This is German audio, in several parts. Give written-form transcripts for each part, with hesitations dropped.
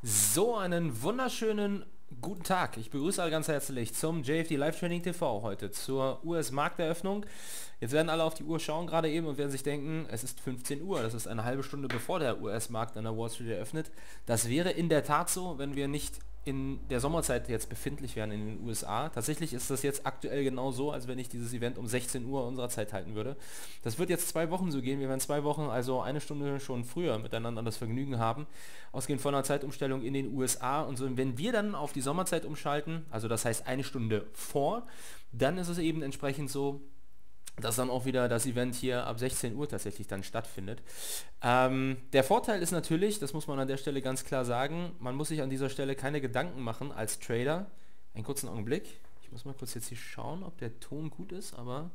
So, einen wunderschönen guten Tag. Ich begrüße alle ganz herzlich zum JFD Live Training TV heute zur US-Markteröffnung. Jetzt werden alle auf die Uhr schauen gerade eben und werden sich denken, es ist 15 Uhr. Das ist eine halbe Stunde bevor der US-Markt an der Wall Street eröffnet. Das wäre in der Tat so, wenn wir nicht in der Sommerzeit jetzt befindlich wären in den USA. Tatsächlich ist das jetzt aktuell genau so, als wenn ich dieses Event um 16 Uhr unserer Zeit halten würde. Das wird jetzt 2 Wochen so gehen. Wir werden 2 Wochen, also eine Stunde schon früher miteinander das Vergnügen haben, ausgehend von einer Zeitumstellung in den USA. Und so, wenn wir dann auf die Sommerzeit umschalten, also das heißt eine Stunde vor, dann ist es eben entsprechend so, dass dann auch wieder das Event hier ab 16 Uhr tatsächlich dann stattfindet. Der Vorteil ist natürlich, das muss man an der Stelle ganz klar sagen, man muss sich an dieser Stelle keine Gedanken machen als Trader. Einen kurzen Augenblick. Ich muss mal kurz jetzt hier schauen, ob der Ton gut ist, aber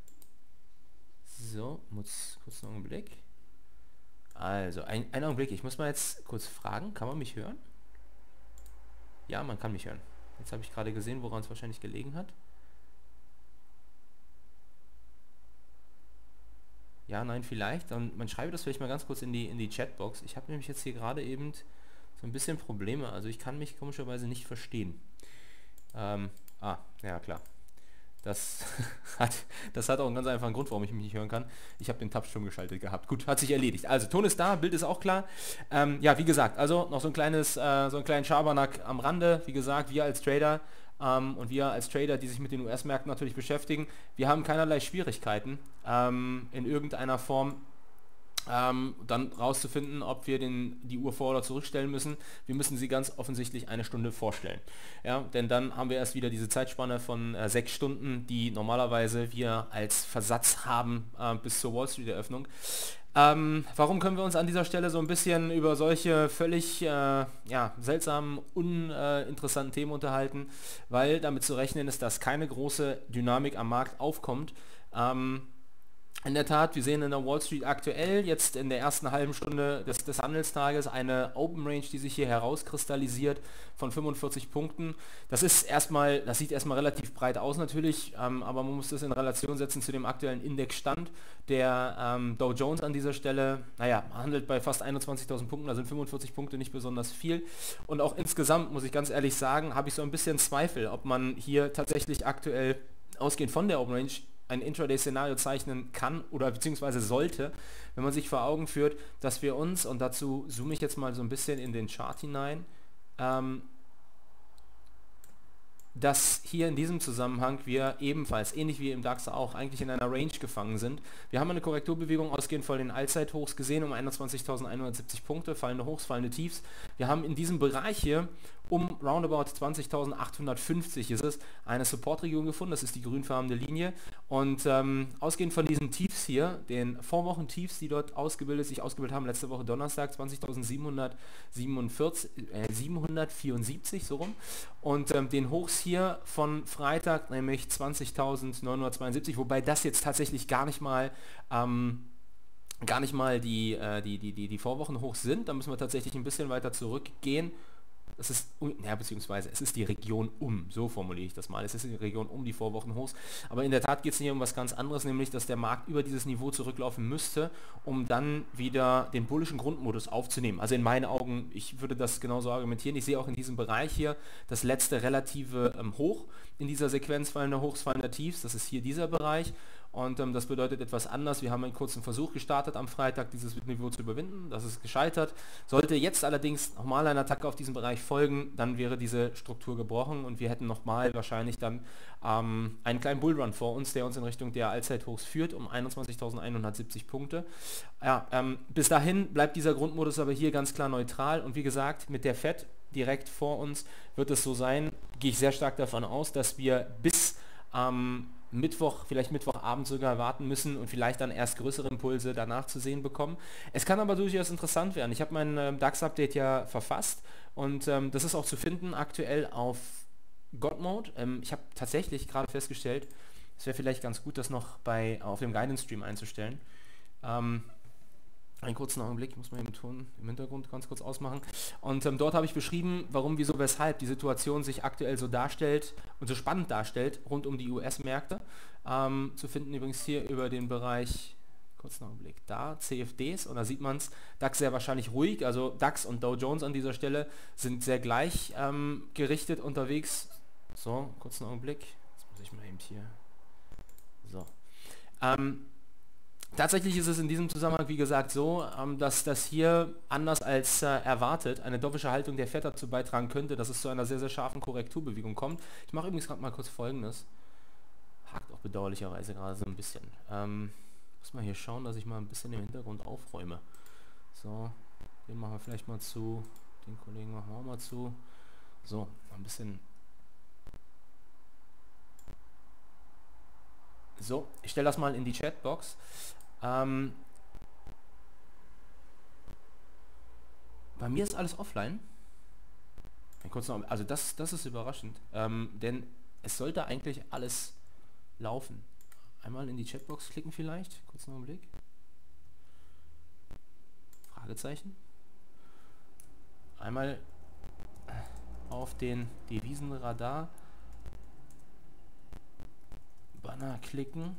so, kurzen Augenblick. Also, ein Augenblick, ich muss mal jetzt kurz fragen, kann man mich hören? Ja, man kann mich hören. Jetzt habe ich gerade gesehen, woran es wahrscheinlich gelegen hat. Ja, nein, vielleicht. Dann man schreibe das vielleicht mal ganz kurz in die Chatbox. Ich habe nämlich jetzt hier gerade eben so ein bisschen Probleme. Also ich kann mich komischerweise nicht verstehen. Ja klar. Das das hat auch einen ganz einfachen Grund, warum ich mich nicht hören kann. Ich habe den Tab schon geschaltet gehabt. Gut, hat sich erledigt. Also Ton ist da, Bild ist auch klar. Ja, wie gesagt, also noch so einen kleinen Schabernack am Rande. Wie gesagt, wir als Trader und wir als Trader, die sich mit den US-Märkten natürlich beschäftigen, wir haben keinerlei Schwierigkeiten in irgendeiner Form dann rauszufinden, ob wir die Uhr vor- oder zurückstellen müssen. Wir müssen sie ganz offensichtlich eine Stunde vorstellen. Ja, denn dann haben wir erst wieder diese Zeitspanne von 6 Stunden, die normalerweise wir als Versatz haben bis zur Wall Street Eröffnung. Warum können wir uns an dieser Stelle so ein bisschen über solche völlig seltsamen, uninteressanten Themen unterhalten? Weil damit zu rechnen ist, dass keine große Dynamik am Markt aufkommt. In der Tat, wir sehen in der Wall Street aktuell jetzt in der ersten halben Stunde des Handelstages eine Open Range, die sich hier herauskristallisiert von 45 Punkten. Das sieht erstmal relativ breit aus natürlich, aber man muss das in Relation setzen zu dem aktuellen Indexstand. Der Dow Jones an dieser Stelle, handelt bei fast 21.000 Punkten, da sind 45 Punkte nicht besonders viel. Und auch insgesamt, muss ich ganz ehrlich sagen, habe ich so ein bisschen Zweifel, ob man hier tatsächlich aktuell ausgehend von der Open Range ein Intraday-Szenario zeichnen kann oder beziehungsweise sollte, wenn man sich vor Augen führt, dass wir uns, und dazu zoome ich jetzt mal so ein bisschen in den Chart hinein, dass hier in diesem Zusammenhang wir ebenfalls, ähnlich wie im DAX auch, eigentlich in einer Range gefangen sind. Wir haben eine Korrekturbewegung ausgehend von den Allzeithochs gesehen, um 21.170 Punkte, fallende Hochs, fallende Tiefs. Wir haben in diesem Bereich hier um roundabout 20.850 ist es, eine Supportregion gefunden, das ist die grünfarbene Linie. Und ausgehend von diesen Tiefs hier, den Vorwochentiefs, die dort sich ausgebildet haben, letzte Woche Donnerstag 20.774, so rum, und den Hochs hier von Freitag, nämlich 20.972, wobei das jetzt tatsächlich gar nicht mal die Vorwochenhochs sind. Da müssen wir tatsächlich ein bisschen weiter zurückgehen. Beziehungsweise es ist die Region so formuliere ich das mal, es ist die Region um die Vorwochenhochs, aber in der Tat geht es hier um was ganz anderes, nämlich, dass der Markt über dieses Niveau zurücklaufen müsste, um dann wieder den bullischen Grundmodus aufzunehmen. Also in meinen Augen, ich würde das genauso argumentieren, ich sehe auch in diesem Bereich hier das letzte relative Hoch in dieser Sequenz fallender Hochs, fallender Tiefs, das ist hier dieser Bereich. Und das bedeutet etwas anders. Wir haben einen kurzen Versuch gestartet am Freitag, dieses Niveau zu überwinden. Das ist gescheitert. Sollte jetzt allerdings nochmal eine Attacke auf diesen Bereich folgen, dann wäre diese Struktur gebrochen und wir hätten nochmal wahrscheinlich dann einen kleinen Bullrun vor uns, der uns in Richtung der Allzeithochs führt, um 21.170 Punkte. Ja, bis dahin bleibt dieser Grundmodus aber hier ganz klar neutral und wie gesagt, mit der Fed direkt vor uns wird es so sein, gehe ich sehr stark davon aus, dass wir bis vielleicht Mittwochabend sogar warten müssen und vielleicht dann erst größere Impulse danach zu sehen bekommen. Es kann aber durchaus interessant werden. Ich habe mein DAX-Update ja verfasst und das ist auch zu finden aktuell auf God Mode. Ich habe tatsächlich gerade festgestellt, es wäre vielleicht ganz gut, das noch auf dem Guidance-Stream einzustellen. Einen kurzen Augenblick, ich muss mal den Ton im Hintergrund ganz kurz ausmachen. Und dort habe ich beschrieben, warum, wieso, weshalb die Situation sich aktuell so darstellt und so spannend darstellt rund um die US-Märkte. Zu finden übrigens hier über den Bereich kurz noch einen Blick, da CFDs und da sieht man es, DAX sehr wahrscheinlich ruhig, also DAX und Dow Jones an dieser Stelle sind sehr gleich gerichtet unterwegs. So, kurz noch einen Blick, jetzt muss ich mal eben hier, so. Tatsächlich ist es in diesem Zusammenhang, wie gesagt, so, dass das hier anders als erwartet eine dovische Haltung der FED dazu beitragen könnte, dass es zu einer sehr, sehr scharfen Korrekturbewegung kommt. Ich mache übrigens gerade mal kurz Folgendes. Hakt auch bedauerlicherweise gerade so ein bisschen. Muss mal hier schauen, dass ich mal ein bisschen im Hintergrund aufräume. So, den machen wir vielleicht mal zu. Den Kollegen machen wir auch mal zu. So, ein bisschen. So, ich stelle das mal in die Chatbox. Bei mir ist alles offline. Kurz noch, also das ist überraschend, denn es sollte eigentlich alles laufen. Einmal in die Chatbox klicken vielleicht, kurz noch einen Blick. Fragezeichen. Einmal auf den Devisenradar Banner klicken.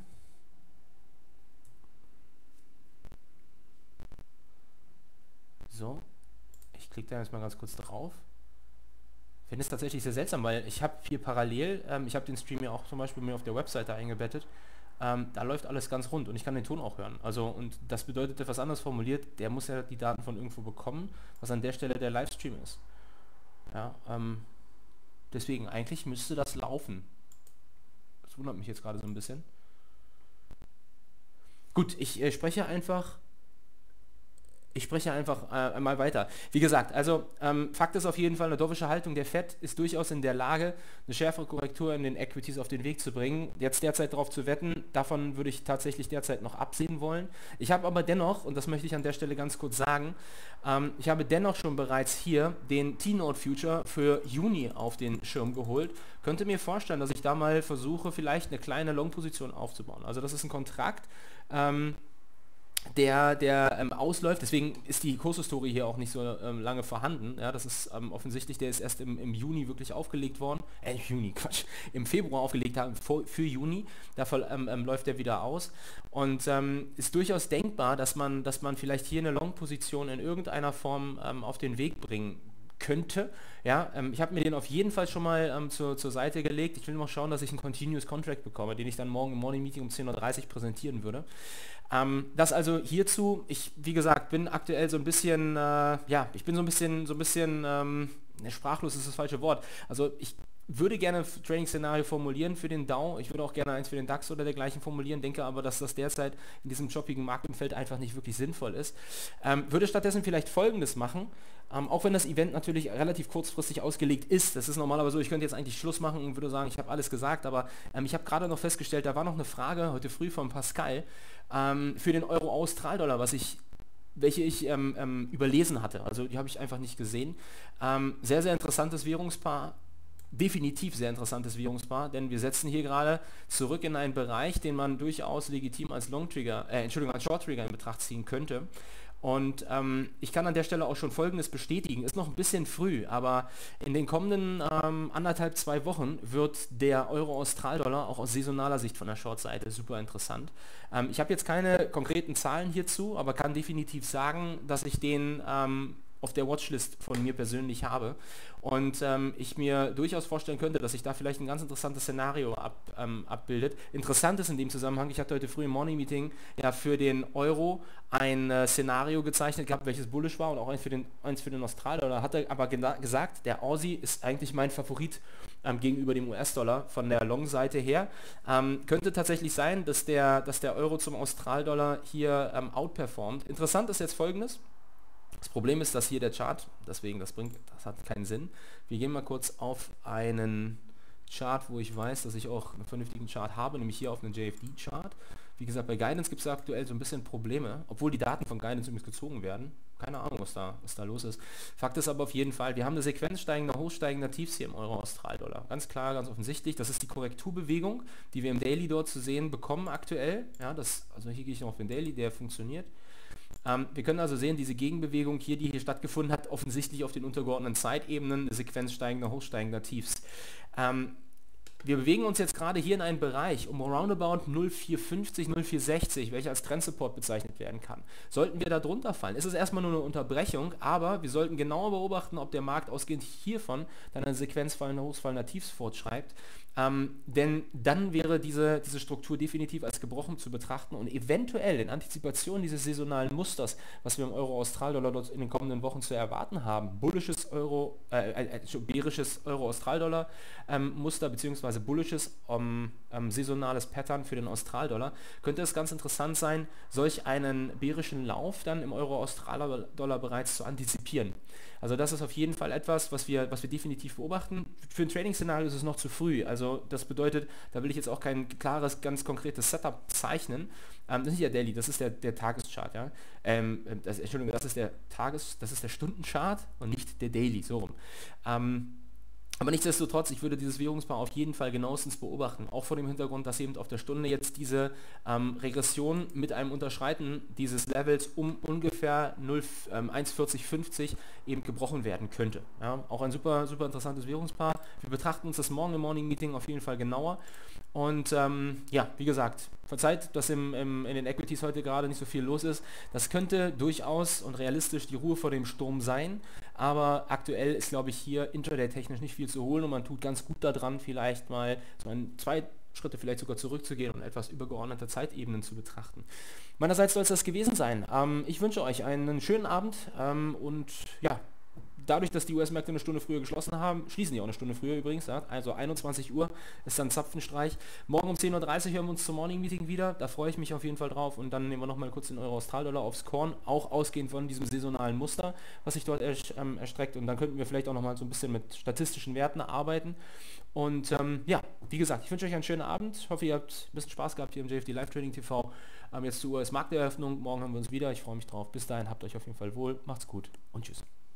So, ich klicke da jetzt mal ganz kurz drauf. Ich finde es tatsächlich sehr seltsam, weil ich habe hier parallel, ich habe den Stream ja auch zum Beispiel mir auf der Webseite eingebettet, da läuft alles ganz rund und ich kann den Ton auch hören. Also, und das bedeutet etwas anderes formuliert, der muss ja die Daten von irgendwo bekommen, was an der Stelle der Livestream ist. Ja, deswegen, eigentlich müsste das laufen. Das wundert mich jetzt gerade so ein bisschen. Gut, ich spreche einfach mal weiter. Wie gesagt, also Fakt ist auf jeden Fall, eine dovische Haltung der FED ist durchaus in der Lage, eine schärfere Korrektur in den Equities auf den Weg zu bringen. Jetzt derzeit darauf zu wetten, davon würde ich tatsächlich derzeit noch absehen wollen. Ich habe aber dennoch, und das möchte ich an der Stelle ganz kurz sagen, ich habe dennoch schon bereits hier den T-Note Future für Juni auf den Schirm geholt. Könnte mir vorstellen, dass ich da mal versuche, vielleicht eine kleine Long-Position aufzubauen. Also das ist ein Kontrakt, der ausläuft, deswegen ist die Kurshistorie hier auch nicht so lange vorhanden. Ja, das ist offensichtlich, der ist erst im Juni wirklich aufgelegt worden. Im Februar aufgelegt haben für Juni. Davon läuft der wieder aus. Und ist durchaus denkbar, dass man vielleicht hier eine Long-Position in irgendeiner Form auf den Weg bringen könnte. Ja, ich habe mir den auf jeden Fall schon mal zur Seite gelegt. Ich will noch schauen, dass ich einen Continuous Contract bekomme, den ich dann morgen im Morning Meeting um 10:30 Uhr präsentieren würde. Das also hierzu, wie gesagt, bin aktuell so ein bisschen, ich bin so ein bisschen, sprachlos ist das falsche Wort. Also ich würde gerne ein Trading-Szenario formulieren für den Dow, ich würde auch gerne eins für den DAX oder dergleichen formulieren, denke aber, dass das derzeit in diesem jobbigen Marktumfeld einfach nicht wirklich sinnvoll ist. Würde stattdessen vielleicht Folgendes machen, auch wenn das Event natürlich relativ kurzfristig ausgelegt ist, das ist normalerweise so, ich könnte jetzt eigentlich Schluss machen und würde sagen, ich habe alles gesagt, aber ich habe gerade noch festgestellt, da war noch eine Frage heute früh von Pascal für den Euro-Austral-Dollar, welche ich überlesen hatte, also die habe ich einfach nicht gesehen. Sehr, sehr interessantes Währungspaar. Definitiv sehr interessantes Währungspaar, denn wir setzen hier gerade zurück in einen Bereich, den man durchaus legitim als als Short Trigger in Betracht ziehen könnte. Und ich kann an der Stelle auch schon Folgendes bestätigen, ist noch ein bisschen früh, aber in den kommenden 1,5-2 Wochen wird der Euro-Austral-Dollar auch aus saisonaler Sicht von der Short-Seite super interessant. Ich habe jetzt keine konkreten Zahlen hierzu, aber kann definitiv sagen, dass ich den auf der Watchlist von mir persönlich habe und ich mir durchaus vorstellen könnte, dass sich da vielleicht ein ganz interessantes Szenario abbildet. Interessant ist in dem Zusammenhang, ich hatte heute früh im Morning Meeting ja für den Euro ein Szenario gezeichnet gehabt, welches bullish war und auch eins für den Australdollar, hatte aber gesagt, der Aussie ist eigentlich mein Favorit gegenüber dem US-Dollar von der Long-Seite her. Könnte tatsächlich sein, dass der Euro zum Australdollar hier outperformt. Interessant ist jetzt Folgendes. Das Problem ist, dass hier der Chart, deswegen das hat keinen Sinn. Wir gehen mal kurz auf einen Chart, wo ich weiß, dass ich auch einen vernünftigen Chart habe, nämlich hier auf einen JFD-Chart. Wie gesagt, bei Guidance gibt es aktuell so ein bisschen Probleme, obwohl die Daten von Guidance übrigens gezogen werden. Keine Ahnung, was da los ist. Fakt ist aber auf jeden Fall, wir haben eine Sequenz hochsteigender Tiefs hier im Euro-Austral-Dollar. Ganz klar, ganz offensichtlich. Das ist die Korrekturbewegung, die wir im Daily dort zu sehen bekommen aktuell. Ja, also hier gehe ich noch auf den Daily, der funktioniert. Wir können also sehen, diese Gegenbewegung hier, die hier stattgefunden hat, offensichtlich auf den untergeordneten Zeitebenen, eine Sequenz hochsteigender Tiefs. wir bewegen uns jetzt gerade hier in einen Bereich um roundabout 0,450, 0,460, welcher als Trendsupport bezeichnet werden kann. Sollten wir da drunter fallen, ist es erstmal nur eine Unterbrechung, aber wir sollten genauer beobachten, ob der Markt ausgehend hiervon dann eine Sequenz fallender, hochfallender Tiefs fortschreibt. Denn dann wäre diese Struktur definitiv als gebrochen zu betrachten und eventuell in Antizipation dieses saisonalen Musters, was wir im Euro-Australdollar dort in den kommenden Wochen zu erwarten haben, bärisches Euro-Australdollar-Muster beziehungsweise bullisches saisonales Pattern für den Australdollar, könnte es ganz interessant sein, solch einen bärischen Lauf dann im Euro-Australdollar bereits zu antizipieren. Also das ist auf jeden Fall etwas, was wir definitiv beobachten. Für ein Trading-Szenario ist es noch zu früh. Also das bedeutet, da will ich jetzt auch kein klares, ganz konkretes Setup zeichnen. Das ist nicht der Daily, das ist der Tageschart. Ja? Entschuldigung, das ist der Stundenchart und nicht der Daily, so rum. Aber nichtsdestotrotz, ich würde dieses Währungspaar auf jeden Fall genauestens beobachten, auch vor dem Hintergrund, dass eben auf der Stunde jetzt diese Regression mit einem Unterschreiten dieses Levels um ungefähr 1,4050 eben gebrochen werden könnte. Ja, auch ein super, super interessantes Währungspaar. Wir betrachten uns das morgen im Morning Meeting auf jeden Fall genauer. Und ja, wie gesagt, verzeiht, dass in den Equities heute gerade nicht so viel los ist. Das könnte durchaus und realistisch die Ruhe vor dem Sturm sein, aber aktuell ist, glaube ich, hier intraday-technisch nicht viel zu holen und man tut ganz gut daran, vielleicht mal so zwei Schritte vielleicht sogar zurückzugehen und etwas übergeordnete Zeitebenen zu betrachten. Meinerseits soll es das gewesen sein. Ich wünsche euch einen schönen Abend und ja, dadurch, dass die US-Märkte eine Stunde früher geschlossen haben, schließen die auch eine Stunde früher übrigens, ja? Also 21 Uhr ist dann Zapfenstreich. Morgen um 10.30 Uhr hören wir uns zum Morning Meeting wieder, da freue ich mich auf jeden Fall drauf und dann nehmen wir nochmal kurz den Euro-Australdollar aufs Korn, auch ausgehend von diesem saisonalen Muster, was sich dort erstreckt und dann könnten wir vielleicht auch nochmal so ein bisschen mit statistischen Werten arbeiten und ja, wie gesagt, ich wünsche euch einen schönen Abend, ich hoffe, ihr habt ein bisschen Spaß gehabt hier im JFD Live Trading TV, jetzt zur US-Markteröffnung, morgen haben wir uns wieder, ich freue mich drauf, bis dahin, habt euch auf jeden Fall wohl, macht's gut und tschüss.